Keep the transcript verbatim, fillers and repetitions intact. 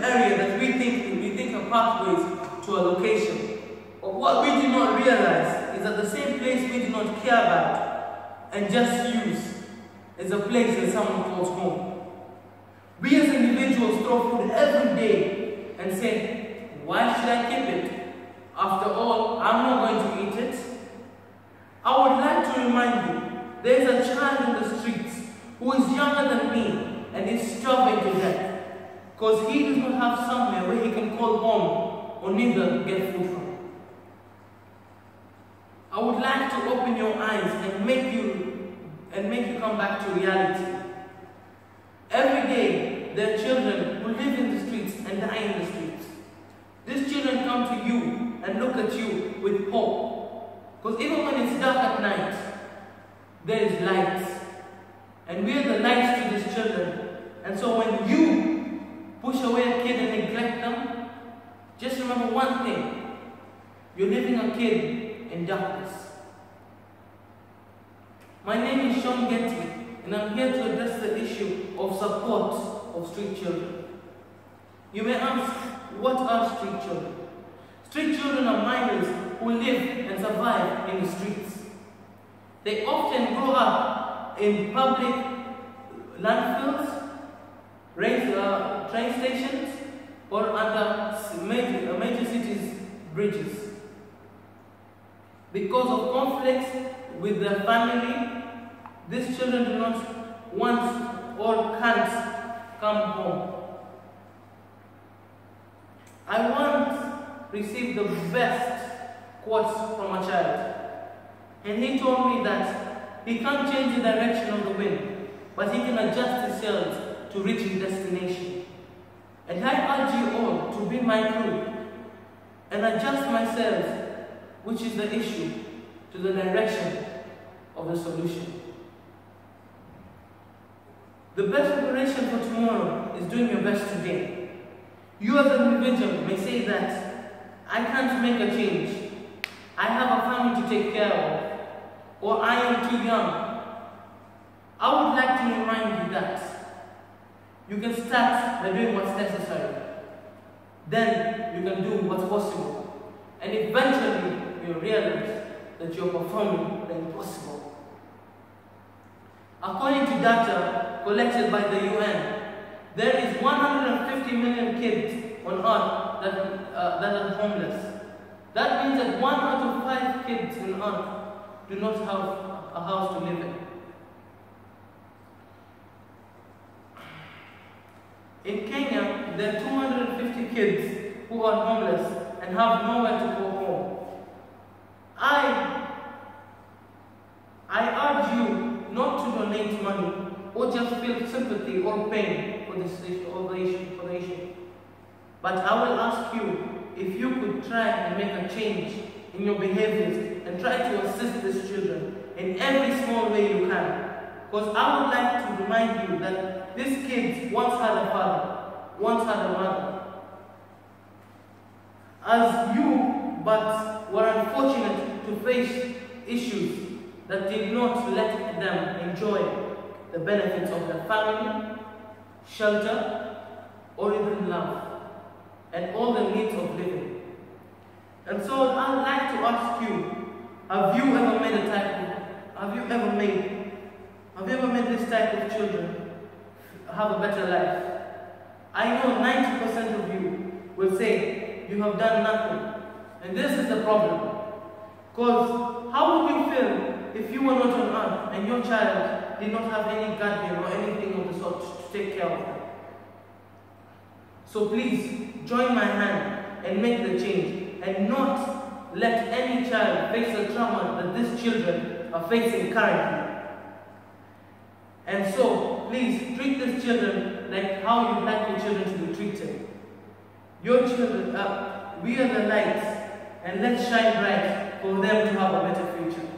area that we think we think are pathways to a location. But what we do not realize is that the same place we do not care about and just use is a place that someone calls home. We as individuals throw food every day and say, why should I keep it? After all, I'm not going to eat it. I would like to remind you, there is a child in the streets who is younger than me and is starving to death because he does not have somewhere where he can call home or neither get food from. I would like to open your eyes and make you and make you come back to reality. Every day, there are children who live in the streets and die in the streets. These children come to you and look at you with hope. Because even when it's dark at night, there is light. And we are the lights to these children. And so when you push away a kid and neglect them, just remember one thing. You're leaving a kid in darkness. My name is Shawn Ngeti, and I'm here to address the issue of support of street children. You may ask, what are street children? Street children are minors who live and survive in the streets. They often grow up in public landfills, race, uh, train stations, or under major, uh, major cities' bridges. Because of conflicts with their family, these children do not want or can't come home. I once received the best quotes from a child, and he told me that he can't change the direction of the wind, but he can adjust his sails to reach his destination. And I urge you all to be my crew and adjust my sails, which is the issue, to the direction of the solution. The best preparation for tomorrow is doing your best today. You as an individual may say that I can't make a change. I have a family to take care of, or I am too young. I would like to remind you that you can start by doing what's necessary. Then you can do what's possible. And eventually you'll realize that you're performing the impossible. According to data collected by the U N, there is one hundred fifty million kids on earth that, uh, that are homeless. That means that one out of five kids on earth do not have a house to live in. In Kenya, there are two hundred fifty kids who are homeless and have nowhere to go home. I, I urge you not to donate money or just feel sympathy or pain for this issue or the issue for the issue. But I will ask you if you could try and make a change in your behaviors and try to assist these children in every small way you can. Because I would like to remind you that these kids once had a father, once had a mother. As you, but were unfortunate to face issues that did not let them enjoy the benefits of their family, shelter, or even love, and all the needs of living. And so I'd like to ask you, have you ever made a type of, have you ever made, have you ever made this type of children have a better life? I know ninety percent of you will say you have done nothing. And this is the problem. Because how would you feel if you were not on earth and your child did not have any guardian or anything of the sort to take care of them? So please, join my hand and make the change, and not let any child face the trauma that these children are facing currently. And so, please, treat these children like how you'd like your children to be treated. Your children, uh, we are the lights, and let's shine bright for them to have a better future.